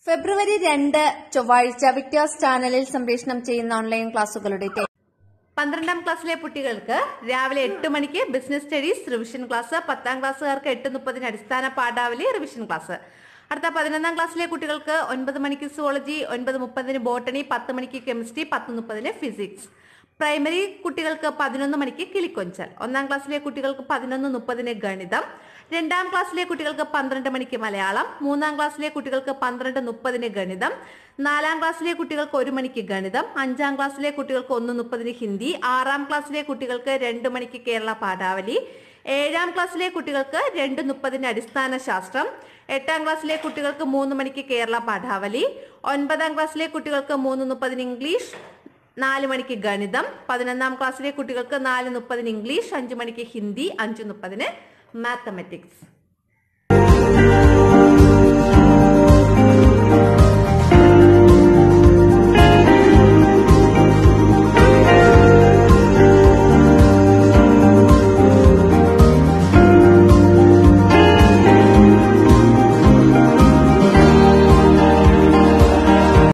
ഫെബ്രുവരി 2 ചൊവ്വാഴ്ച വിക്ടേഴ്സ് ചാനലിൽ സംപ്രേഷണം ചെയ്യുന്ന ഓൺലൈൻ ക്ലാസുകളുടെ 12ാം ക്ലാസ്സിലെ കുട്ടികൾക്ക് രാവിലെ 8 മണിക്ക് ബിസിനസ് സ്റ്റഡീസ് റിവിഷൻ ക്ലാസ്, 10ാം ക്ലാസ്സുകാർക്ക് 8:30 അടിസ്ഥാന പാഠാവലി റിവിഷൻ ക്ലാസ്. അടുത്ത 11ാം ക്ലാസ്സിലെ കുട്ടികൾക്ക് 9 മണിക്ക് സുവോളജി, 9:30 ബോട്ടണി, 10 മണിക്ക് കെമിസ്ട്രി, 10:30 ഫിസിക്സ്. പ്രൈമറി കുട്ടികൾക്ക് 11 മണിക്ക് കിളിക്കൊഞ്ചൽ. 1ാം ക്ലാസ്സിലെ കുട്ടികൾക്ക് 11:30 ഗണിതം, 2ാം ക്ലാസ്സിലെ കുട്ടികൾക്ക് 12 മണിക്ക് മലയാളം, 3ാം ക്ലാസ്സിലെ കുട്ടികൾക്ക് 12:30 ഗണിതം, 4ാം ക്ലാസ്സിലെ കുട്ടികൾക്ക് 1 മണിക്ക് ഗണിതം, 5ാം ക്ലാസ്സിലെ കുട്ടികൾക്ക് 1:30 ഹിന്ദി, 6ാം ക്ലാസ്സിലെ കുട്ടികൾക്ക് 2 മണിക്ക് കേരള പാഠാവലി, 7ാം ക്ലാസ്സിലെ കുട്ടികൾക്ക് 2:30 അടിസ്ഥാന ശാസ്ത്രം, 8ാം ക്ലാസ്സിലെ കുട്ടികൾക്ക് 3 മണിക്ക് കേരള പാഠാവലി, 9ാം ക്ലാസ്സിലെ കുട്ടികൾക്ക് 3:30 ഇംഗ്ലീഷ്, 4 മണിക്ക് ഗണിതം, 11ാം ക്ലാസ്സിലെ കുട്ടികൾക്ക് 4:30 ഇംഗ്ലീഷ്, 5 മണിക്ക് ഹിന്ദി, 5:30 മാത്തമാറ്റിക്സ്.